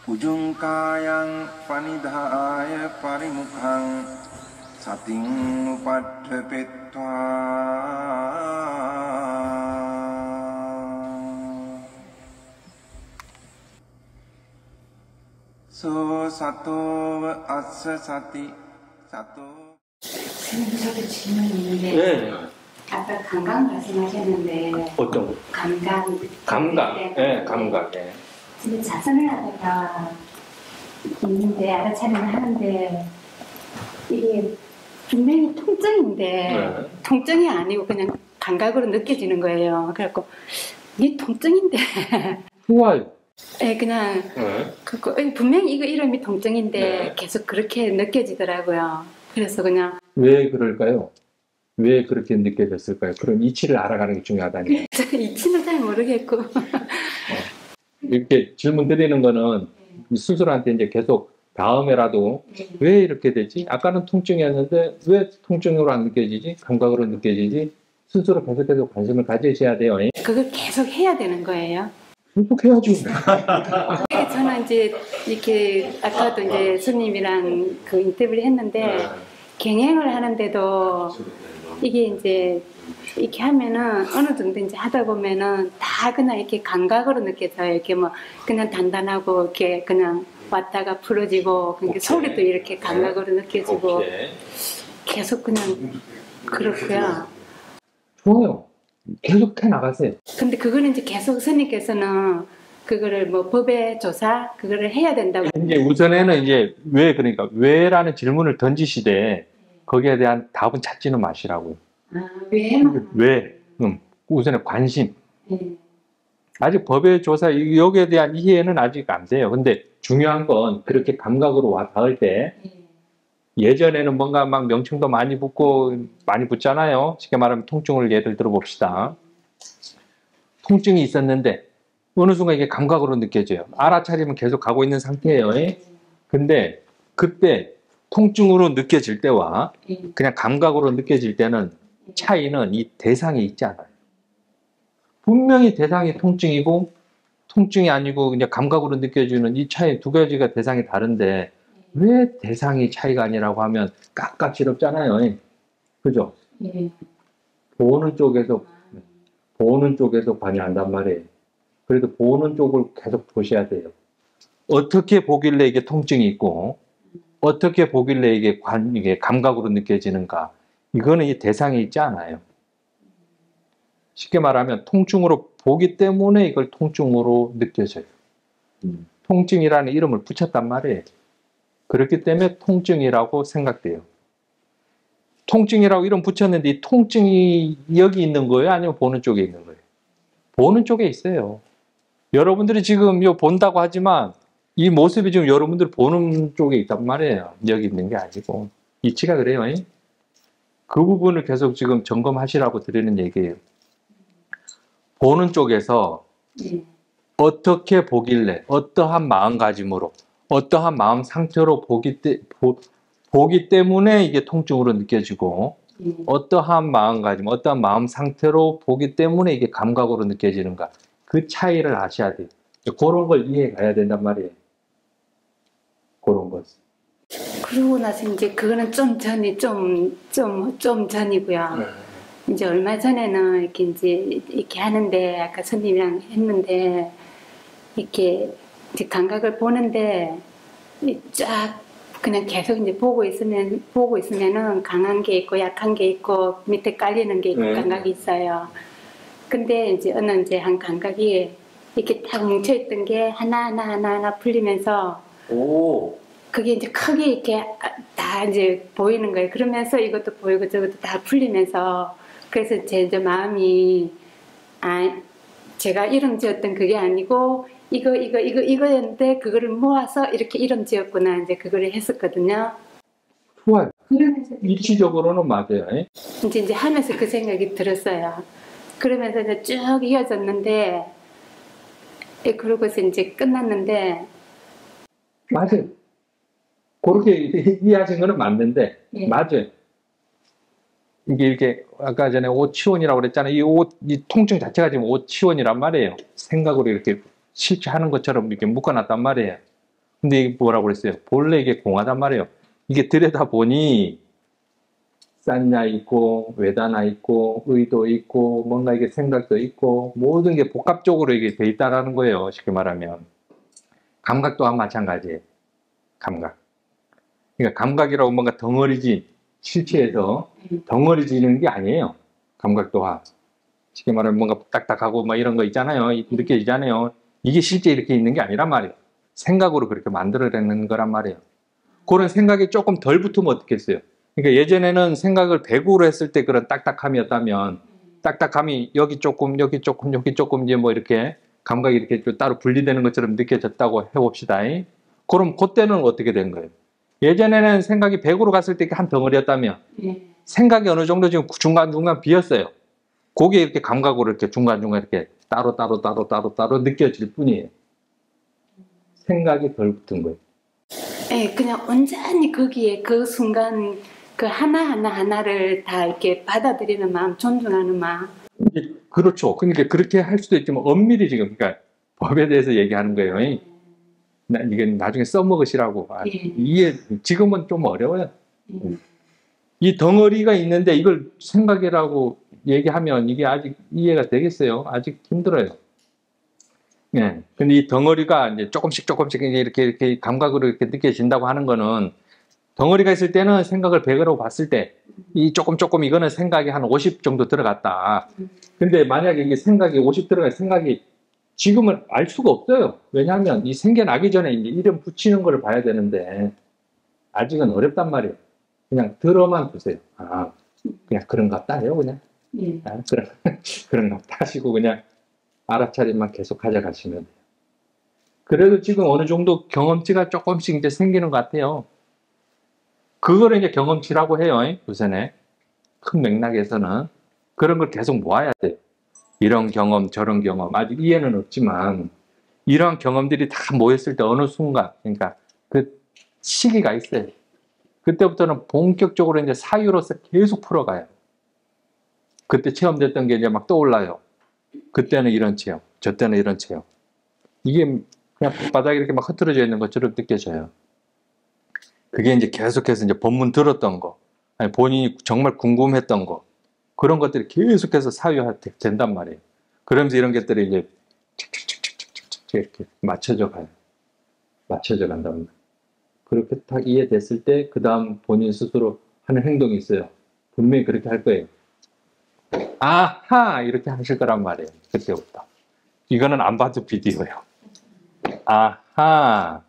Ujungkayang panidhaya parimukhang sating upadhepetva so sato assa sati sato. 선생님, 저도 질문이 있는데 네. 아까 감각 말씀하셨는데 어떤 거? 감각. 네, 감각. 네. 근데 자선을 하다가 있는데 알아차림을 하는데 이게 분명히 통증인데 네. 통증이 아니고 그냥 감각으로 느껴지는 거예요. 그래갖고 이게 통증인데 좋아요. 네, 그냥 분명히 이거 이름이 통증인데 네. 계속 그렇게 느껴지더라고요. 그래서 그냥 왜 그럴까요? 왜 그렇게 느껴졌을까요? 그런 이치를 알아가는 게 중요하다니. 이치는 잘 모르겠고 이렇게 질문 드리는 거는 스스로한테 이제 계속 다음에라도 왜 이렇게 되지? 아까는 통증이었는데 왜 통증으로 안 느껴지지? 감각으로 느껴지지? 스스로 계속해서 관심을 가지셔야 돼요. 그걸 계속 해야 되는 거예요. 계속 해야죠. 저는 이제 이렇게 아까도 이제 스님이랑 그 인터뷰를 했는데 경행을 하는데도 이게 이제 이렇게 하면은 어느 정도 이제 하다 보면은 다 그냥 이렇게 감각으로 느껴져요. 이렇게 뭐 그냥 단단하고 이렇게 그냥 왔다가 풀어지고 그러니까 소리도 이렇게 감각으로 느껴지고 계속 그냥 그렇고요. 좋아요. 계속 해 나가세요. 근데 그거는 이제 계속 스님께서는 그거를 뭐 법의 조사 그거를 해야 된다고. 이제 우선에는 이제 왜 그러니까 왜라는 질문을 던지시되 거기에 대한 답은 찾지는 마시라고요. 왜? 우선에 관심. 아직 법의 조사 여기에 대한 이해는 아직 안 돼요. 근데 중요한 건 그렇게 감각으로 와 닿을 때 예전에는 뭔가 막 명칭도 많이 붙고 많이 붙잖아요. 쉽게 말하면 통증을 예를 들어 봅시다. 통증이 있었는데 어느 순간 이게 감각으로 느껴져요. 알아차리면 계속 가고 있는 상태예요. 근데 그때 통증으로 느껴질 때와 그냥 감각으로 느껴질 때는 차이는 이 대상이 있지 않아요. 분명히 대상이 통증이고 통증이 아니고 그냥 감각으로 느껴지는 이 차이 두 가지가 대상이 다른데 왜 대상이 차이가 아니라고 하면 깝깝스럽잖아요. 그죠? 보는 쪽에서 관여한단 말이에요. 그래도 보는 쪽을 계속 보셔야 돼요. 어떻게 보길래 이게 통증이 있고 어떻게 보길래 이게 감각으로 느껴지는가? 이거는 이 대상이 있지 않아요. 쉽게 말하면 통증으로 보기 때문에 이걸 통증으로 느껴져요. 통증이라는 이름을 붙였단 말이에요. 그렇기 때문에 통증이라고 생각돼요. 통증이라고 이름 붙였는데 이 통증이 여기 있는 거예요? 아니면 보는 쪽에 있는 거예요? 보는 쪽에 있어요. 여러분들이 지금 이거 본다고 하지만 이 모습이 지금 여러분들 보는 쪽에 있단 말이에요. 여기 있는 게 아니고. 이치가 그래요. 그 부분을 계속 지금 점검하시라고 드리는 얘기예요. 보는 쪽에서 어떻게 보길래, 어떠한 마음가짐으로, 어떠한 마음 상태로 보기 때문에 이게 통증으로 느껴지고, 어떠한 마음가짐, 어떠한 마음 상태로 보기 때문에 이게 감각으로 느껴지는가. 그 차이를 아셔야 돼요. 그런 걸 이해해 가야 된단 말이에요. 그런 것. 그러고 나서 이제 그거는 좀 전이고요. 이제 얼마 전에는 이렇게 이렇게 하는데 아까 선생님이랑 했는데 이렇게 이제 감각을 보는데 쫙 그냥 계속 이제 보고 있으면은 강한 게 있고 약한 게 있고 밑에 깔리는 게 있고 감각이 있어요. 근데 이제 어느 이제 한 감각이 이렇게 딱 뭉쳐있던 게 하나 풀리면서 그게 이제 크게 이렇게 다 이제 보이는 거예요. 그러면서 이것도 보이고 저것도 다 풀리면서 그래서 제 이제 마음이 제가 이름 지었던 그게 아니고 이거였는데 그거를 모아서 이렇게 이름 지었구나 이제 그거를 했었거든요. 좋아요. 이치적으로는 맞아요. 이제 하면서 그 생각이 들었어요. 그러면서 이제 쭉 이어졌는데 그러고서 이제 끝났는데 맞아요. 그렇게 이해하신 거는 맞는데 맞아요. 이게 이렇게 아까 전에 오치원이라고 그랬잖아요. 이 통증 자체가 지금 오치원이란 말이에요. 생각으로 이렇게 실체하는 것처럼 이렇게 묶어놨단 말이에요. 근데 이게 뭐라고 그랬어요? 본래 이게 공하단 말이에요. 이게 들여다보니 산야 있고 외다나 있고 의도 있고 뭔가 이게 생각도 있고 모든 게 복합적으로 이게 돼 있다라는 거예요. 쉽게 말하면 감각 또한 마찬가지예요. 감각. 그러니까 감각이라고 뭔가 덩어리지 실체에서 덩어리지는 게 아니에요. 감각 또한 쉽게 말하면 뭔가 딱딱하고 막 이런 거 있잖아요. 느껴지잖아요. 이게 실제 이렇게 있는 게 아니란 말이에요. 생각으로 그렇게 만들어내는 거란 말이에요. 그런 생각이 조금 덜 붙으면 어떻겠어요? 그러니까 예전에는 생각을 100으로 했을 때 그런 딱딱함이었다면 딱딱함이 여기 조금 여기 조금 여기 조금 이제 뭐 이렇게 감각이 이렇게 따로 분리되는 것처럼 느껴졌다고 해봅시다. 그럼 그때는 어떻게 된 거예요? 예전에는 생각이 100으로 갔을 때 한 덩어리였다면 생각이 어느 정도 지금 중간중간 비었어요. 그게 이렇게 감각으로 이렇게 중간중간 이렇게 따로 느껴질 뿐이에요. 생각이 덜 붙은 거예요. 네, 그냥 온전히 거기에 그 순간 그 하나를 다 이렇게 받아들이는 마음, 존중하는 마음. 그렇죠. 그러니까 그렇게 할 수도 있지만 엄밀히 지금 그러니까 법에 대해서 얘기하는 거예요. 이게 나중에 써먹으시라고. 이게 지금은 좀 어려워요. 이 덩어리가 있는데 이걸 생각이라고 얘기하면 이게 아직 이해가 되겠어요? 아직 힘들어요. 예. 근데 이 덩어리가 이제 조금씩 이렇게 감각으로 이렇게 느껴진다고 하는 거는 덩어리가 있을 때는 생각을 100으로 봤을 때 이 조금 이거는 생각이 한 50 정도 들어갔다. 근데 만약에 이게 생각이 50 들어갈 생각이 지금은 알 수가 없어요. 왜냐하면 이 생겨나기 전에 이제 이름 붙이는 걸 봐야 되는데 아직은 어렵단 말이에요. 그냥 들어만 두세요. 아, 그냥 그런가 보다 해요, 그냥. 아, 그런가 보다 하시고 그냥 알아차림만 계속 가져가시면 돼요. 그래도 지금 어느 정도 경험치가 조금씩 이제 생기는 것 같아요. 그거를 이제 경험치라고 해요. 우선에. 큰 맥락에서는. 그런 걸 계속 모아야 돼요. 이런 경험, 저런 경험. 아직 이해는 없지만, 이런 경험들이 다 모였을 때 어느 순간, 그러니까 그 시기가 있어요. 그때부터는 본격적으로 이제 사유로서 계속 풀어가요. 그때 체험됐던 게 이제 막 떠올라요. 그때는 이런 체험, 저 때는 이런 체험. 이게 그냥 바닥에 이렇게 막 흐트러져 있는 것처럼 느껴져요. 그게 이제 계속해서 이제 법문 들었던 거, 아니 본인이 정말 궁금했던 거, 그런 것들이 계속해서 사유화된단 말이에요. 그러면서 이런 것들이 이제 착착착착착착 이렇게 맞춰져 가요. 맞춰져 간단 말이에요. 그렇게 딱 이해됐을 때, 그 다음 본인 스스로 하는 행동이 있어요. 분명히 그렇게 할 거예요. 아하! 이렇게 하실 거란 말이에요. 그때부터. 이거는 안 봐도 비디오예요. 아하!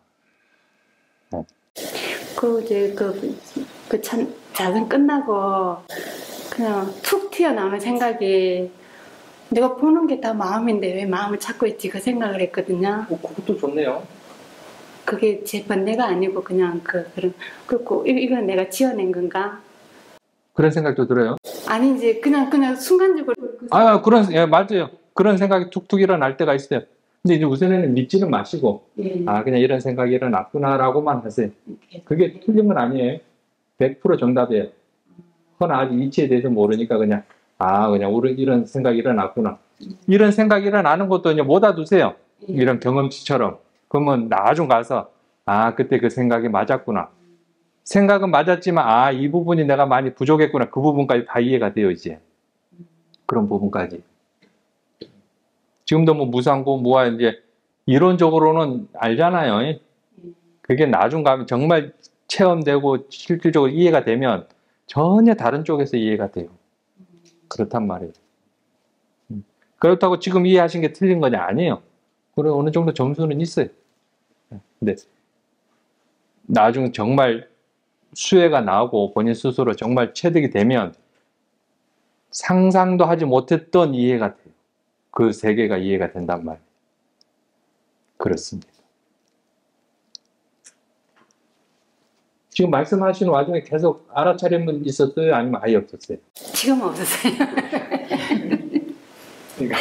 참 자전 끝나고 그냥 툭 튀어나오는 생각이 내가 보는 게 다 마음인데 왜 마음을 찾고 있지? 그 생각을 했거든요. 그것도 좋네요. 그게 제 번뇌가 아니고 그냥 그렇고 이건 내가 지어낸 건가? 그런 생각도 들어요. 아니지 그냥 순간적으로. 예, 맞아요. 그런 생각이 툭툭 일어날 때가 있어요. 근데 이제 우선에는 믿지는 마시고, 그냥 이런 생각이 일어났구나라고만 하세요. 그게 틀린 건 아니에요. 100% 정답이에요. 그러나 아직 이치에 대해서 모르니까 그냥 이런 생각이 일어났구나. 이런 생각이 일어나는 것도 이제 모아 두세요. 이런 경험치처럼. 그러면 나중 가서, 그때 그 생각이 맞았구나. 생각은 맞았지만, 이 부분이 내가 많이 부족했구나. 그 부분까지 다 이해가 돼요, 이제. 그런 부분까지. 지금도 뭐 무상고, 무아, 이제, 이론적으로는 알잖아요. 그게 나중 가면 정말 체험되고 실질적으로 이해가 되면 전혀 다른 쪽에서 이해가 돼요. 그렇단 말이에요. 그렇다고 지금 이해하신 게 틀린 거냐? 아니에요. 그래, 어느 정도 점수는 있어요. 근데, 나중 정말 수혜가 나오고 본인 스스로 정말 체득이 되면 상상도 하지 못했던 이해가 돼요. 그 세계가 이해가 된단 말이에요. 그렇습니다. 지금 말씀하시는 와중에 계속 알아차린 분 있었어요? 아니면 아예 없었어요? 지금 없었어요. 그러니까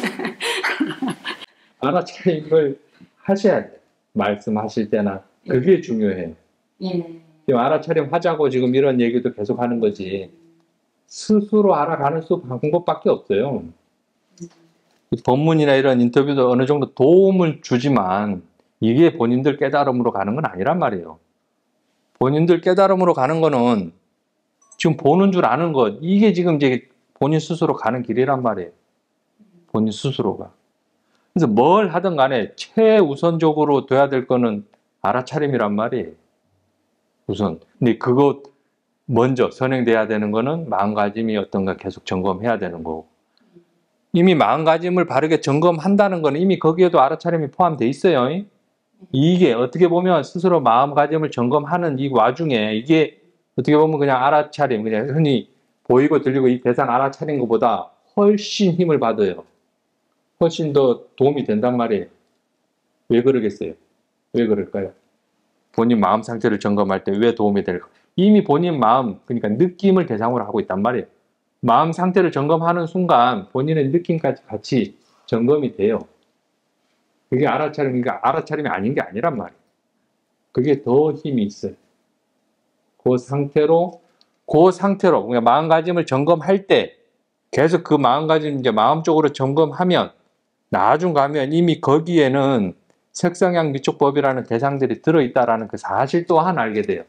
알아차림을 하셔야 돼요. 말씀하실 때나. 그게 중요해요. 지금 알아차림 하자고 지금 이런 얘기도 계속 하는 거지. 스스로 알아가는 방법밖에 없어요. 법문이나 이런 인터뷰도 어느 정도 도움을 주지만 이게 본인들 깨달음으로 가는 건 아니란 말이에요. 본인들 깨달음으로 가는 거는 지금 보는 줄 아는 것, 이게 지금 이제 본인 스스로 가는 길이란 말이에요. 본인 스스로가. 그래서 뭘 하든 간에 최우선적으로 돼야 될 거는 알아차림이란 말이에요. 우선. 근데 그거 먼저 선행돼야 되는 거는 마음가짐이 어떤가 계속 점검해야 되는 거고. 이미 마음가짐을 바르게 점검한다는 거는 이미 거기에도 알아차림이 포함되어 있어요. 이게 어떻게 보면 스스로 마음가짐을 점검하는 이 와중에 이게 어떻게 보면 그냥 알아차림, 그냥 흔히 보이고 들리고 이 대상 알아차린 것보다 훨씬 힘을 받아요. 훨씬 더 도움이 된단 말이에요. 왜 그러겠어요? 왜 그럴까요? 본인 마음 상태를 점검할 때 왜 도움이 될까? 이미 본인 마음, 그러니까 느낌을 대상으로 하고 있단 말이에요. 마음 상태를 점검하는 순간 본인의 느낌까지 같이 점검이 돼요. 그게 알아차림이 아닌 게 아니란 말이에요. 그게 더 힘이 있어요. 그 상태로, 그러니까 마음가짐을 점검할 때 계속 그 마음가짐, 이제 마음 쪽으로 점검하면 나중 가면 이미 거기에는 색성향 미촉법이라는 대상들이 들어있다라는 그 사실 또한 알게 돼요.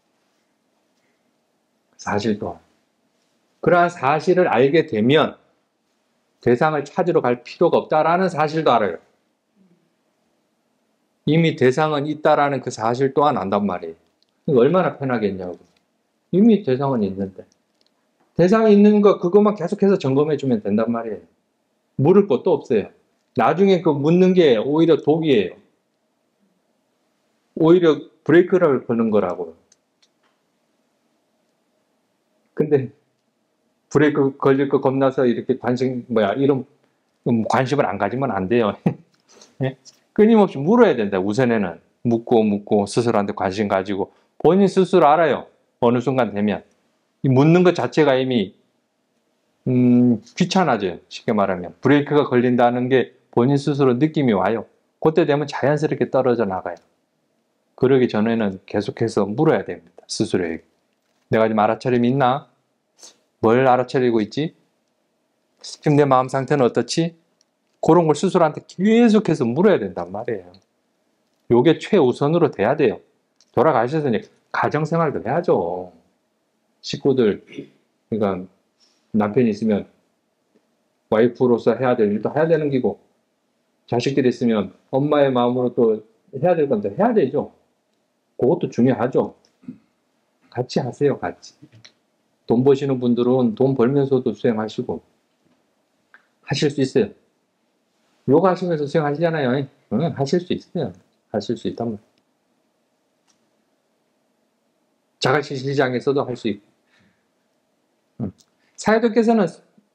사실 또한. 그러한 사실을 알게 되면 대상을 찾으러 갈 필요가 없다라는 사실도 알아요. 이미 대상은 있다라는 그 사실 또한 안단 말이에요. 얼마나 편하겠냐고. 이미 대상은 있는데. 대상이 있는 거 그것만 계속해서 점검해 주면 된단 말이에요. 물을 것도 없어요. 나중에 그 묻는 게 오히려 독이에요. 오히려 브레이크를 거는 거라고요. 근데 브레이크 걸릴 거 겁나서 이렇게 이런 관심을 안 가지면 안 돼요. 네? 끊임없이 물어야 된다. 우선에는 묻고 스스로한테 관심 가지고 본인 스스로 알아요. 어느 순간 되면 이 묻는 것 자체가 이미 귀찮아져요. 쉽게 말하면 브레이크가 걸린다는 게 본인 스스로 느낌이 와요. 그때 되면 자연스럽게 떨어져 나가요. 그러기 전에는 계속해서 물어야 됩니다. 스스로에게. 내가 지금 알아차림이 있나? 뭘 알아차리고 있지? 지금 내 마음 상태는 어떻지? 그런 걸 스스로한테 계속해서 물어야 된단 말이에요. 요게 최우선으로 돼야 돼요. 돌아가셔서 이제 가정생활도 해야죠. 식구들, 그러니까 남편이 있으면 와이프로서 해야 될 일도 해야 되는 기고, 자식들이 있으면 엄마의 마음으로 또 해야 될 건데 해야 되죠. 그것도 중요하죠. 같이 하세요, 같이. 돈 버시는 분들은 돈 벌면서도 수행하시고 하실 수 있어요. 요가 하시면서 수행하시잖아요. 응, 하실 수 있어요. 하실 수 있단 말이에요. 자가실 시장에서도 할 수 있고. 사회도께서는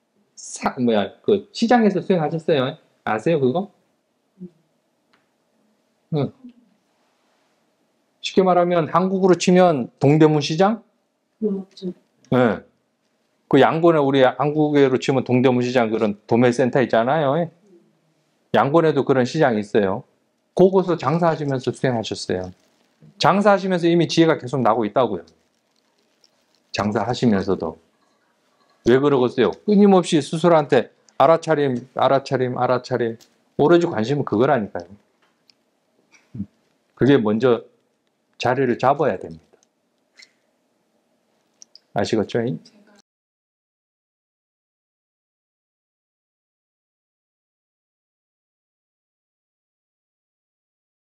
그 시장에서 수행하셨어요? 아세요, 그거? 응. 쉽게 말하면 한국으로 치면 동대문 시장? 네. 그 양곤에 우리 한국으로 치면 동대문 시장 그런 도매센터 있잖아요. 양곤에도 그런 시장이 있어요. 거기서 장사하시면서 수행하셨어요. 장사하시면서 이미 지혜가 계속 나고 있다고요. 장사하시면서도. 왜 그러겠어요? 끊임없이 스스로한테 알아차림. 오로지 관심은 그거라니까요. 그게 먼저 자리를 잡아야 됩니다. 아시겠죠?